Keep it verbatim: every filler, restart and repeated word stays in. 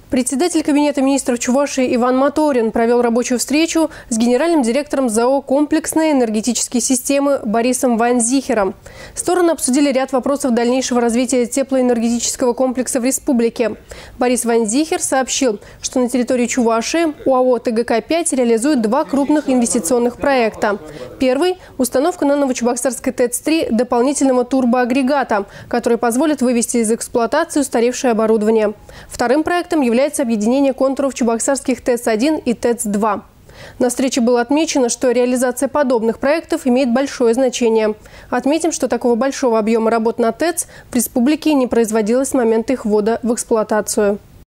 Председатель Кабинета министров Чувашии Иван Моторин провел рабочую встречу с генеральным директором ЗАО «Комплексные энергетические системы» Борисом Ванзихером. Стороны обсудили ряд вопросов дальнейшего развития теплоэнергетического комплекса в республике. Борис Ванзихер сообщил, что на территории Чувашии ОАО ТГК пять реализует два крупных инвестиционных проекта. Первый – установка на Новочебоксарской ТЭЦ три дополнительного турбоагрегата, который позволит вывести из эксплуатации устаревшее оборудование. Вторым проектом является является объединение контуров чебоксарских ТЭЦ один и ТЭЦ два. На встрече было отмечено, что реализация подобных проектов имеет большое значение. Отметим, что такого большого объема работ на ТЭЦ в республике не производилось с момента их ввода в эксплуатацию.